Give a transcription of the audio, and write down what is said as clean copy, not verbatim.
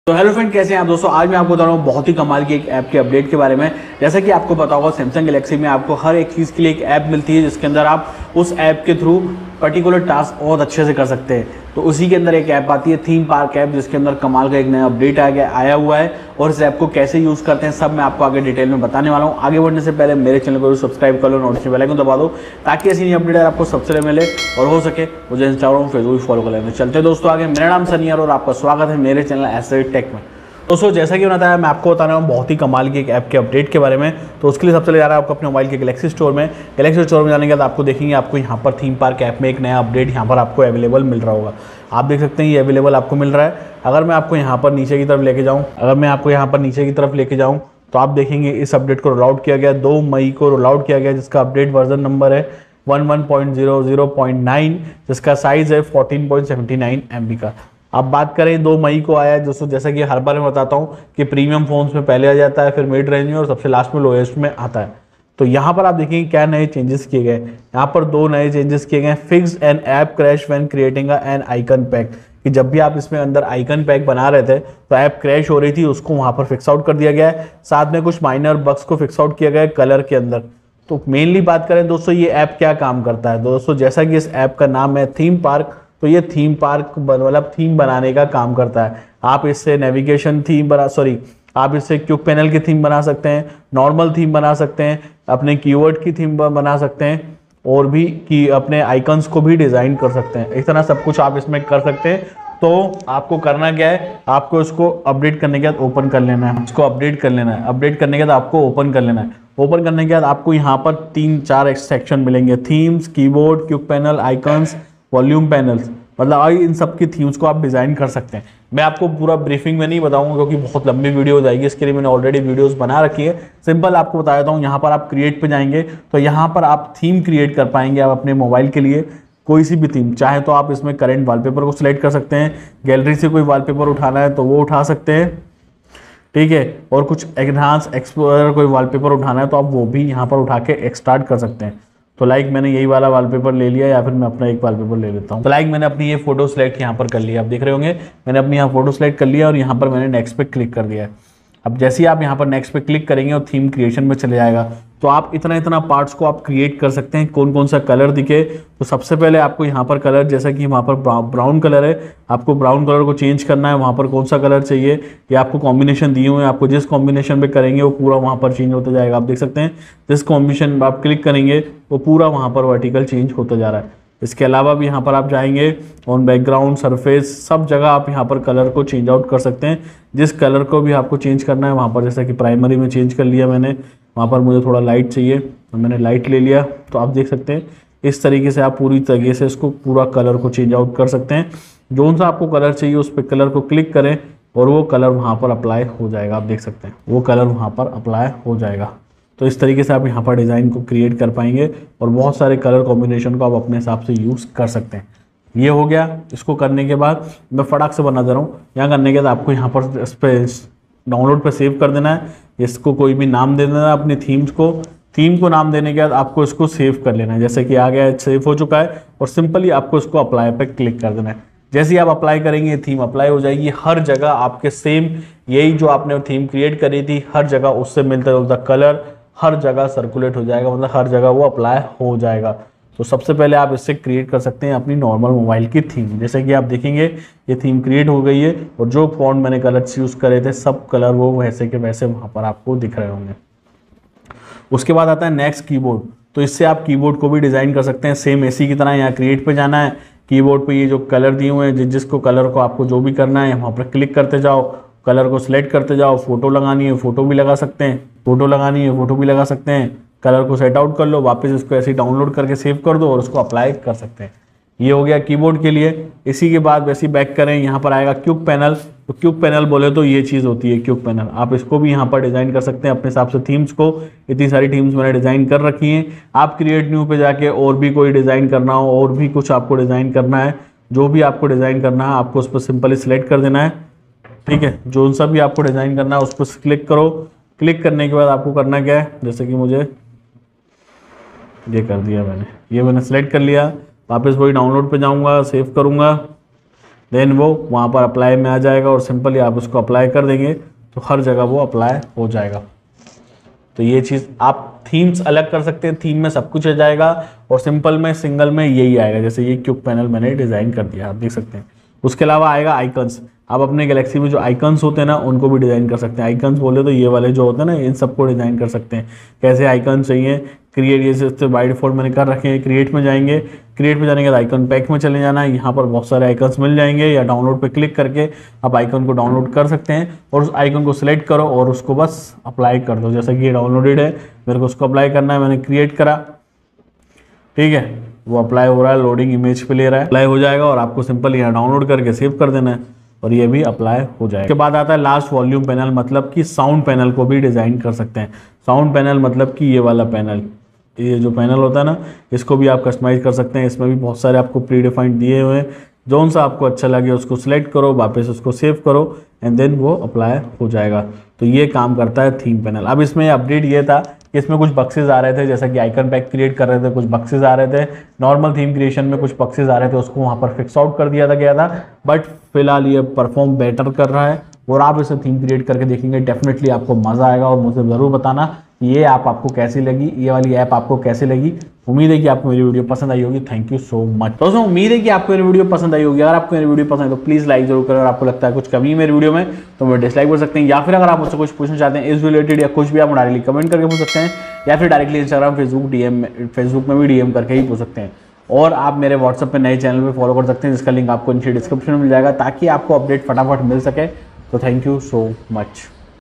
तो hello friend, कैसे हैं आप दोस्तों। आज मैं आपको बता रहा हूँ बहुत ही कमाल की एक ऐप के अपडेट के बारे में। जैसा कि आपको पता होगा, सैमसंग गैलेक्सी में आपको हर एक चीज़ के लिए एक ऐप मिलती है जिसके अंदर आप उस ऐप के थ्रू पर्टिकुलर टास्क बहुत अच्छे से कर सकते हैं। तो उसी के अंदर एक ऐप आती है थीम पार्क ऐप, जिसके अंदर कमाल का एक नया अपडेट आया हुआ है और इस ऐप को कैसे यूज़ करते हैं सब मैं आपको आगे डिटेल में बताने वाला हूँ। आगे बढ़ने से पहले मेरे चैनल को सब्सक्राइब कर लो, नोटिफिकेशन बेल आइकन दबा दो ताकि ऐसी नई अपडेट आपको सबसे पहले मिले और हो सके मुझे इंस्टाग्राम फेसबुक फॉलो कर लेना। चलते दोस्तों आगे। मेरा नाम सनी है और आपका स्वागत है मेरे चैनल एसआई टेक में। दोस्तों जैसा कि बताया, मैं आपको बता रहा हूँ बहुत ही कमाल की एक ऐप के अपडेट के बारे में। तो उसके लिए सबसे पहले जा रहा है आपको अपने मोबाइल के गैलेक्सी स्टोर में। गैलेक्सी स्टोर में जाने के बाद आपको देखेंगे आपको यहाँ पर थीम पार्क ऐप में एक नया अपडेट यहाँ पर आपको अवेलेबल मिल रहा होगा। आप देख सकते हैं ये अवेलेबल आपको मिल रहा है। अगर मैं आपको यहाँ पर नीचे की तरफ लेके जाऊँ तो आप देखेंगे इस अपडेट को रोल आउट किया गया 2 मई को रोल आउट किया गया, जिसका अपडेट वर्जन नंबर है 11.00.9, जिसका साइज है 14.79 MB का। अब बात करें 2 मई को आया है दोस्तों। जैसा कि हर बार मैं बताता हूँ कि प्रीमियम फोन्स में पहले आ जाता है, फिर मिड रेंज में और सबसे लास्ट में लोएस्ट में आता है। तो यहाँ पर आप देखेंगे क्या नए चेंजेस किए गए। यहाँ पर 2 नए चेंजेस किए गए। Fix an app crash when creating an icon pack, कि जब भी आप इसमें अंदर आइकन पैक बना रहे थे तो ऐप क्रैश हो रही थी, उसको वहाँ पर फिक्स आउट कर दिया गया है। साथ में कुछ माइनर बग्स को फिक्स आउट किया गया है कलर के अंदर। तो मेनली बात करें दोस्तों ये ऐप क्या काम करता है दोस्तों, जैसा कि इस ऐप का नाम है थीम पार्क, तो ये थीम पार्क मतलब थीम बनाने का काम करता है। आप इससे नेविगेशन थीम आप इससे क्यूब पैनल की थीम बना सकते हैं, नॉर्मल थीम बना सकते हैं, अपने कीवर्ड की थीम बना सकते हैं और भी कि अपने आइकन्स को भी डिज़ाइन कर सकते हैं। इस तरह सब कुछ आप इसमें कर सकते हैं। तो आपको करना क्या है, आपको इसको अपडेट करने के बाद ओपन कर लेना है। इसको अपडेट कर लेना है। अपडेट करने के बाद आपको ओपन कर लेना है। ओपन करने के बाद आपको यहाँ पर 3-4 सेक्शन मिलेंगे, themes, keyboard, cube panel, icons, volume panels. मतलब इन सब की थीम्स को आप डिज़ाइन कर सकते हैं। मैं आपको पूरा ब्रीफिंग में नहीं बताऊंगा क्योंकि बहुत लंबी वीडियो हो जाएगी, इसके लिए मैंने ऑलरेडी वीडियोस बना रखी है। सिंपल आपको बता देता हूँ। यहाँ पर आप क्रिएट पे जाएंगे तो यहाँ पर आप थीम क्रिएट कर पाएंगे आप अपने मोबाइल के लिए, कोई सी भी थीम। चाहे तो आप इसमें करंट वॉलपेपर को सिलेक्ट कर सकते हैं, गैलरी से कोई वॉलपेपर उठाना है तो वो उठा सकते हैं, ठीक है। और कुछ एनहांस एक्सप्लोरर कोई वॉलपेपर उठाना है तो आप वो भी यहाँ पर उठा के एक्सट्रैक्ट कर सकते हैं। तो लाइक मैंने यही वाला वॉलपेपर ले लिया, या फिर मैं अपना एक वॉलपेपर ले लेता हूँ। तो लाइक मैंने अपनी ये फोटो सेलेक्ट यहाँ पर कर लिया। आप देख रहे होंगे मैंने अपनी यहाँ फोटो सेलेक्ट कर लिया और यहाँ पर मैंने नेक्स्ट पे क्लिक कर दिया है। अब जैसे ही आप यहाँ पर नेक्स्ट पे क्लिक करेंगे और थीम क्रिएशन में चले जाएगा, तो आप इतना पार्ट्स को आप क्रिएट कर सकते हैं। कौन कौन सा कलर दिखे, तो सबसे पहले आपको यहाँ पर कलर, जैसा कि वहाँ पर ब्राउन कलर है, आपको ब्राउन कलर को चेंज करना है। वहाँ पर कौन सा कलर चाहिए ये आपको कॉम्बिनेशन दिए हुए हैं, आपको जिस कॉम्बिनेशन पे करेंगे वो पूरा वहाँ पर चेंज होता जाएगा। आप देख सकते हैं जिस कॉम्बिनेशन आप क्लिक करेंगे वो पूरा वहाँ पर वर्टिकल चेंज होता जा रहा है। इसके अलावा भी यहाँ पर आप जाएंगे ऑन बैकग्राउंड, सरफेस, सब जगह आप यहाँ पर कलर को चेंज आउट कर सकते हैं। जिस कलर को भी आपको चेंज करना है वहाँ पर, जैसा कि प्राइमरी में चेंज कर लिया मैंने, वहाँ पर मुझे थोड़ा लाइट चाहिए तो मैंने लाइट ले लिया। तो आप देख सकते हैं इस तरीके से आप पूरी तरीके से इसको पूरा कलर को चेंज आउट कर सकते हैं। जो सा आपको कलर चाहिए उस पर कलर को क्लिक करें और वो कलर वहाँ पर अप्लाई हो जाएगा। आप देख सकते हैं वो कलर वहाँ पर अप्लाई हो जाएगा। तो इस तरीके से आप यहाँ पर डिज़ाइन को क्रिएट कर पाएंगे और बहुत सारे कलर कॉम्बिनेशन को आप अपने हिसाब से यूज़ कर सकते हैं। ये हो गया। इसको करने के बाद मैं फटाक से बना दे रहा हूँ। यहाँ करने के बाद आपको यहाँ पर इस पर डाउनलोड पर सेव कर देना है। इसको कोई भी नाम दे देना है अपनी थीम्स को। थीम को नाम देने के बाद आपको इसको सेव कर लेना है। जैसे कि आ गया, सेव हो चुका है और सिंपली आपको इसको अप्लाई पे क्लिक कर देना है। जैसे ही आप अप्लाई करेंगे थीम अप्लाई हो जाएगी। हर जगह आपके सेम यही जो आपने थीम क्रिएट करी थी हर जगह उससे मिलता जुलता कलर हर जगह सर्कुलेट हो जाएगा, मतलब हर जगह वो अप्लाई हो जाएगा। तो सबसे पहले आप इससे क्रिएट कर सकते हैं अपनी नॉर्मल मोबाइल की थीम। जैसे कि आप देखेंगे ये थीम क्रिएट हो गई है और जो फॉन्ट मैंने कलर्स यूज़ करे थे सब कलर वो वैसे के वैसे वहाँ पर आपको दिख रहे होंगे। उसके बाद आता है नेक्स्ट कीबोर्ड। तो इससे आप कीबोर्ड को भी डिज़ाइन कर सकते हैं सेम एसी की तरह। यहाँ क्रिएट पे जाना है, कीबोर्ड पे ये जो कलर दिए हुए हैं जिसको कलर को आपको जो भी करना है वहाँ पर क्लिक करते जाओ, कलर को सिलेक्ट करते जाओ। फोटो लगानी है फोटो भी लगा सकते हैं, फोटो लगानी है फोटो भी लगा सकते हैं। कलर को सेट आउट कर लो, वापस इसको ऐसे ही डाउनलोड करके सेव कर दो और उसको अप्लाई कर सकते हैं। ये हो गया कीबोर्ड के लिए। इसी के बाद वैसे ही बैक करें, यहाँ पर आएगा क्यूब पैनल। तो क्यूब पैनल बोले तो ये चीज़ होती है क्यूब पैनल। आप इसको भी यहाँ पर डिज़ाइन कर सकते हैं अपने हिसाब से थीम्स को। इतनी सारी थीम्स मैंने डिज़ाइन कर रखी हैं। आप क्रिएट न्यू पे जाके और भी कोई डिज़ाइन करना हो और भी कुछ आपको डिज़ाइन करना है, जो भी आपको डिज़ाइन करना है आपको उस पर सिंपली सिलेक्ट कर देना है, ठीक है। जो सा भी आपको डिज़ाइन करना है उस पर क्लिक करो। क्लिक करने के बाद आपको करना क्या है, जैसे कि मुझे ये कर दिया मैंने, ये मैंने सेलेक्ट कर लिया। वापस वही डाउनलोड पे जाऊंगा, सेव करूंगा, देन वो वहाँ पर अप्लाई में आ जाएगा और सिंपली आप उसको अप्लाई कर देंगे तो हर जगह वो अप्लाई हो जाएगा। तो ये चीज़ आप थीम्स अलग कर सकते हैं, थीम में सब कुछ आ जाएगा और सिंपल में सिंगल में यही आएगा। जैसे ये क्यूब पैनल मैंने डिज़ाइन कर दिया, आप देख सकते हैं। उसके अलावा आएगा आइकन्स। आप अपने गैलेक्सी में जो आइकन्स होते हैं ना उनको भी डिज़ाइन कर सकते हैं। आइकन्स बोले तो ये वाले जो होते हैं ना इन सबको डिज़ाइन कर सकते हैं। कैसे आइकन चाहिए, क्रिएट, जैसे बाय डिफॉल्ट मैंने कर रखे हैं। क्रिएट में जाएंगे, क्रिएट में जाने के बाद आइकन पैक में चले जाना है। यहाँ पर बहुत सारे आइकन्स मिल जाएंगे या डाउनलोड पे क्लिक करके आप आइकन को डाउनलोड कर सकते हैं और उस आइकन को सिलेक्ट करो और उसको बस अप्लाई कर दो। जैसा कि ये डाउनलोडेड है, मेरे को उसको अप्लाई करना है, मैंने क्रिएट करा, ठीक है, वो अप्लाई हो रहा है, लोडिंग इमेज पे ले रहा है, अप्लाई हो जाएगा और आपको सिंपल यहाँ डाउनलोड करके सेव कर देना है और ये भी अप्लाई हो जाएगा। उसके बाद आता है लास्ट वॉल्यूम पैनल, मतलब कि साउंड पैनल को भी डिज़ाइन कर सकते हैं। साउंड पैनल मतलब कि ये वाला पैनल, ये जो पैनल होता है ना इसको भी आप कस्टमाइज कर सकते हैं। इसमें भी बहुत सारे आपको प्री डिफाइंड दिए हुए हैं, जौन सा आपको अच्छा लगे उसको सिलेक्ट करो, वापस उसको सेव करो एंड देन वो अप्लाई हो जाएगा। तो ये काम करता है थीम पैनल। अब इसमें अपडेट ये था कि इसमें कुछ बक्सेस आ रहे थे, जैसा कि आइकन पैक क्रिएट कर रहे थे कुछ बक्सेस आ रहे थे, नॉर्मल थीम क्रिएशन में कुछ बक्सेस आ रहे थे, उसको वहाँ पर फिक्स आउट कर दिया था गया था। बट फिलहाल ये परफॉर्म बेटर कर रहा है और आप इसे थीम क्रिएट करके देखेंगे, डेफिनेटली आपको मज़ा आएगा। और मुझे ज़रूर बताना ये ऐप आपको कैसी लगी, ये वाली ऐप आपको कैसी लगी। उम्मीद है कि आपको मेरी वीडियो पसंद आई होगी। थैंक यू सो मच दोस्तों, उम्मीद है कि आपको मेरी वीडियो पसंद आई होगी। अगर आपको मेरी वीडियो पसंद है तो प्लीज़ लाइक जरूर करें। अगर आपको लगता है कुछ कमी है मेरी वीडियो में तो मैं डिसलाइक कर सकते हैं, या फिर अगर आप मुझसे कुछ पूछना चाहते हैं इस रिलेटेड या कुछ भी आप डायरेक्टली कमेंट करके पूछ सकते हैं, या फिर डायरेक्टली इंस्टाग्राम फेसबुक में भी डीएम करके ही पूछ सकते हैं। और आप मेरे व्हाट्सएप पे नए चैनल पे फॉलो कर सकते हैं जिसका लिंक आपको नीचे डिस्क्रिप्शन में मिल जाएगा ताकि आपको अपडेट फटाफट मिल सके। तो थैंक यू सो मच।